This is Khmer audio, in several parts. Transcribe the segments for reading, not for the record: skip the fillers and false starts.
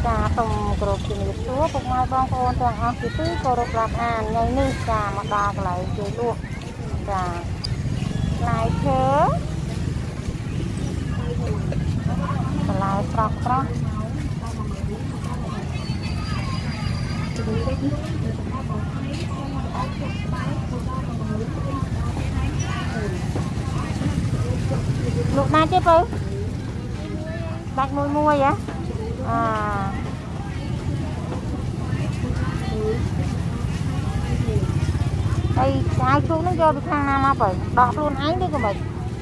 Cha tùng group thì nghiệp chúa phục mai bong ôn toàn ác thì tí cô rụp lạc an ngay ní cha mà đa lại chơi luôn cha lại thế lại trọc trọc lúc nào chứ bư đặt mùi mua vậy à đây ai xuống nó vô được thang nam á vậy đọt luôn ấy đi của mình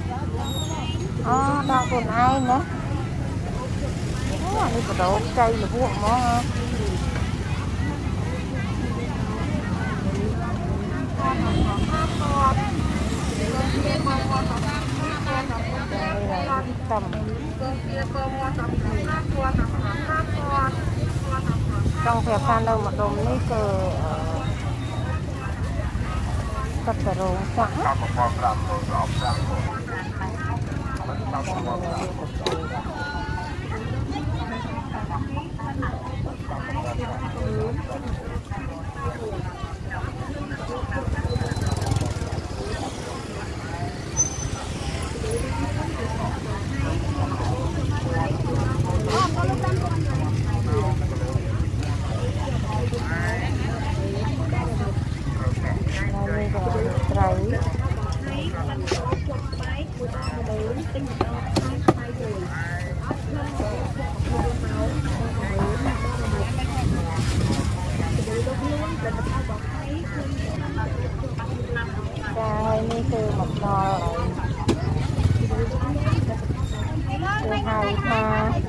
đọt luôn ai nữa đi vào độ cây là vuông món tầm trong phèo phan đâu mà đồm ní cờ tập thể rồng sẵnนี่คือหมกนอคือไฮมา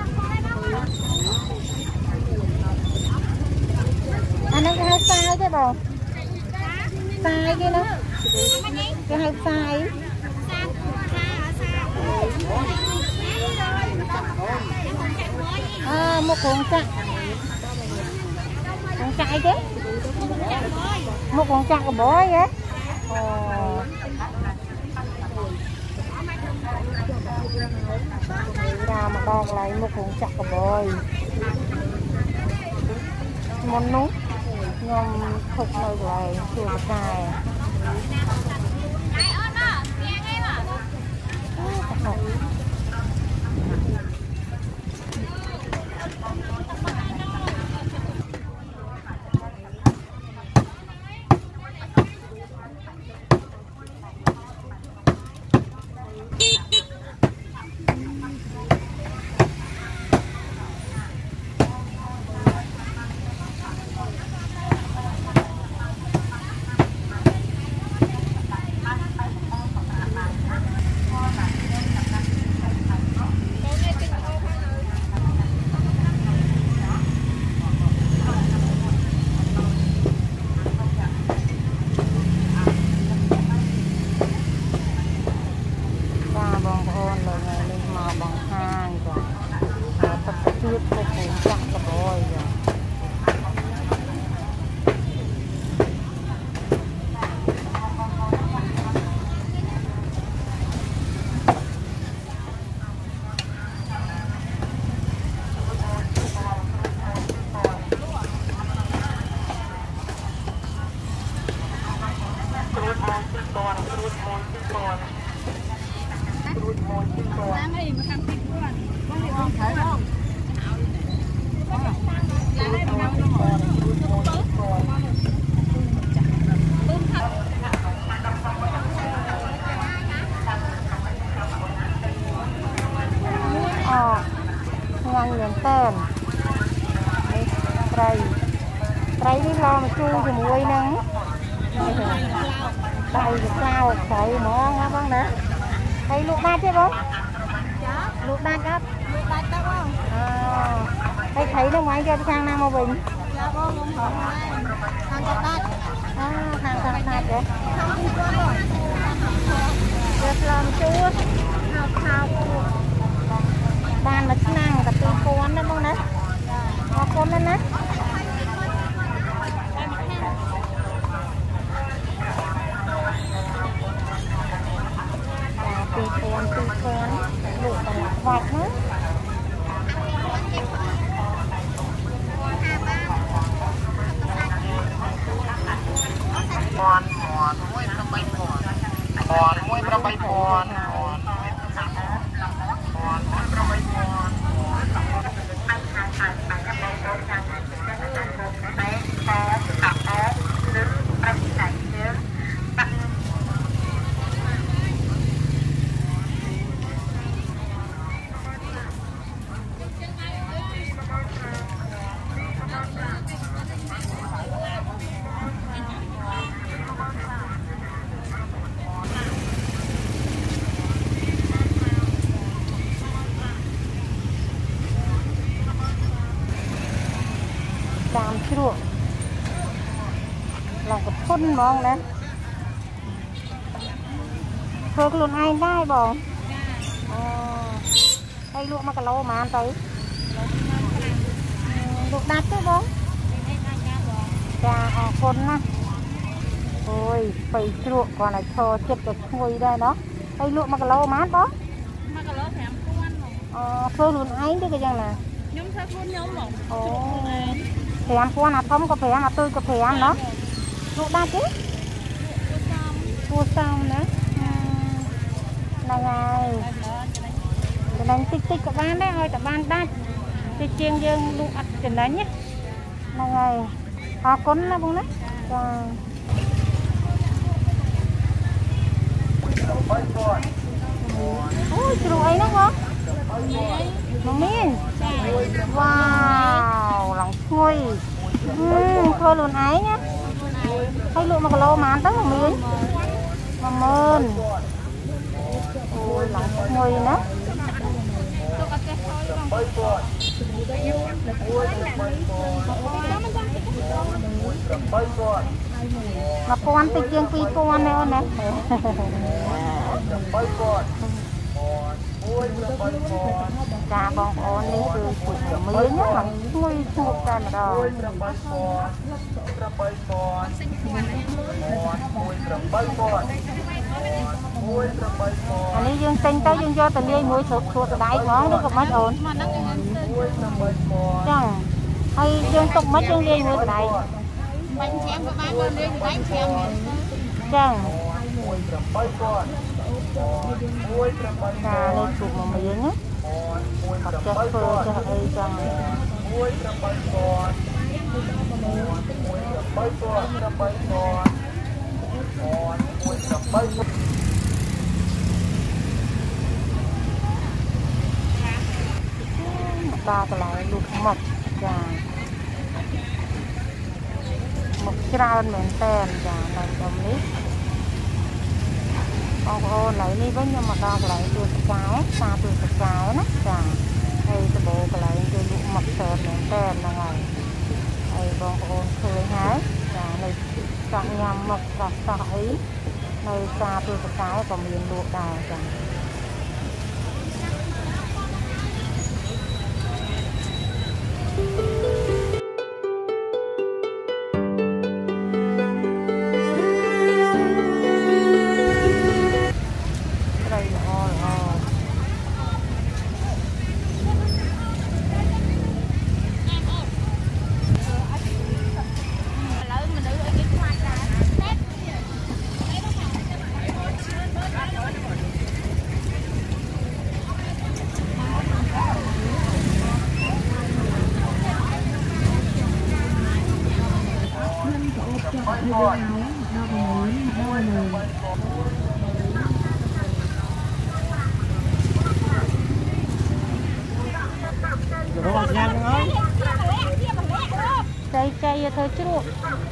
อันนั้นคือทรายใช่ป่ะทรายกี่นะคือทรายmột con chặt chứ một con chặt của bố vậy ra mà đo lại một con chặt của bố món nút nhom thục nơi lại chùa một cài nhanh liền tên cây đi lo mà chu thì muối nắng đây là sao thấy món á bác nè thấy luộc đát chứ bố luộc đát đó không thấy nó ngoài cho sang Nam Mô Bình dạ bố không hỏi hàng cặp đát hàng đát vậy được làm chua hào ban là năng cả tiền con đó bác nè con lên nè tùy con lụa bằng vạch nữa ជ្រក់ឡើងកធុនហ្មងណាធ្វើខ្លួនឯងដែរបងអូហើយលក់1គីឡូប៉ុន្មានទៅលក់ដាច់ទេបងចាអរគុណណាអូយបីជ្រក់គាត់ឲ្យឈរចិត្តទៅឈ្ងុយដែរเนาะហើយលក់1គីឡូប៉ុន្មានបង 1គីឡូ5000 អូធ្វើខ្លួនឯងទេក៏យ៉ាងណាខ្ញុំធ្វើខ្លួនខ្ញុំហ្មងអូ5000អាធំក៏5អាតូចក៏5เนาะលក់ដាច់ទេគួរសមណាហ្នឹងហើយចំណេញតិចក៏បានដែរឲ្យតែបានដាច់ទីជាងយើងលក់អត់ចំណេញហ្នឹងហើយអរគុណណាបងណាចាអូយជ្រូកអីហ្នឹងបងមកមានវ៉ាវឡើងឈ្ងុយធ្វើខ្លួនឯងណាហើយលក់1គីឡូប៉ុន្មានទៅមកមាន10000អូយឡើងឈ្ងុយណា1000តិចជាង2000ទេអូនណាចាបងប្អូននេះគឺពុជមៀនហ្នឹងឈ្ងុយឈ្ងុកតែម្ដងអានេះយើងទិញទៅយើងយកទៅលាយមួយស្រូបឈួតដៃហ្មងឬក៏មិនអូនចាហើយយើងទុកមិនយើងលាយមួយដៃបាញ់5ក៏បានលាយដៃ5មានចាចាលេខជុំមកមានណាអត់ចេះធ្វើចេះអីចឹងតាកន្លែងលុបមកចាមកច្រើនមែនតើចានៅក្នុងនេះបងប្អូនឡើយនេះវិញខ្ញុំមកដល់កន្លែងទូសកែផ្សារទូសកែណាចាហើយដបូកន្លែងគេលក់មកច្រើនមែនតើហ្នឹងហើយបងប្អូនឃើញហើយចានៅចង់ញ៉ាំមកស្រស់អីនៅផ្សារទូសកែក៏មានលក់ដែរចាចៃធ្វើជ្រក់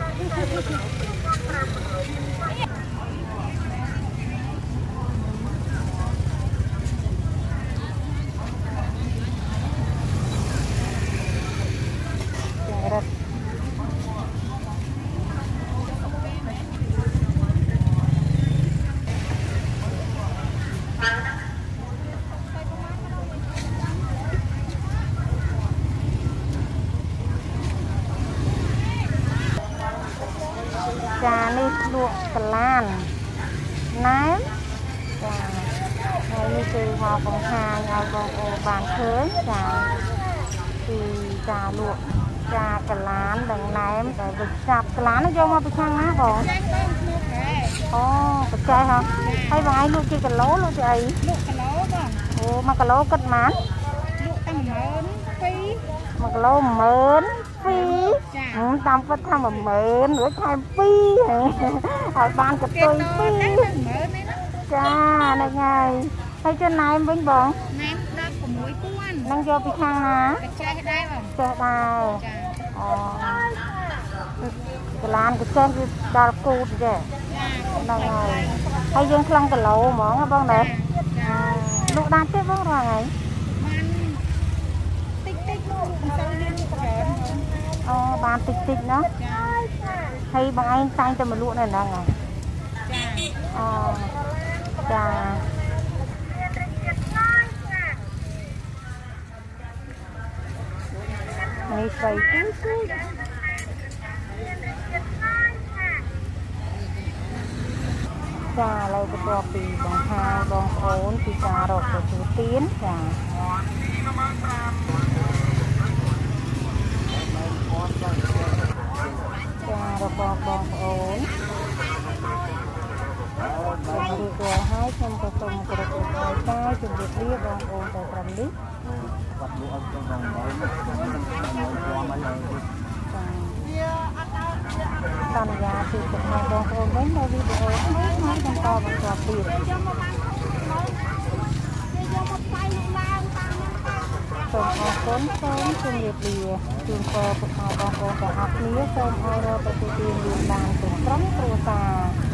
ចានេះលក់កឡានណែមចាហើយនេះគឺមកបង្ហាញឲ្យបងប្អូនបានឃើញចាពីការលក់ចាកឡាននិងណែមដែលវិចាប់កឡានយកមកពីខាងណាបងអូបច្ចេកហ៎ហើយបងឯងលក់ជាគីឡូលក់ជាអីលក់គីឡូបងអូ1គីឡូគិតប៉ុន្មានលក់តាំង12000 1គីឡូ12000តាមពិតថា10000រួចថែម2ហើយបានកតុយ2ចាហ្នឹងហើយចុះណែមវិញបងណែម16000 នឹងយកពីខាងណាចេះដែរបងចេះដែរចាអូកឡានកចេះគឺដល់គូតចេះហ្នឹងហើយយើងខ្លងគីឡូហ្មងបងណាលក់ដាច់ទេបងរាល់ថ្ងៃបានតិចមកមិនសូវមានច្រើនអូបានបានតិចតិចណាហើយបងឯងតែងតែមកលក់នៅហ្នឹងហ៎អូចានេះស្រីទីចាឥឡូវបន្ទាប់ពីបង្ហាញបងប្អូនពីការរកទទួលទានចារបស់បងប្អូនបានរៀបរាប់ហើយខ្ញុំក៏សូមគោរពចាយជម្រាបលាបងប្អូនទៅត្រឹមនេះបាត់លក់ឲ្យបងប្អូនសន្យាពីចំណាយបងប្អូនវិញនៅវីដេអូនេះខ្ញុំបន្តទៀតសូមអរគុណសូមជម្រាបលាជូនពរពុកម៉ែបងប្អូនទាំងអស់គ្នាសូមឲ្យរកទទួលទានលឿនបានទាំងក្រុមគ្រួសារ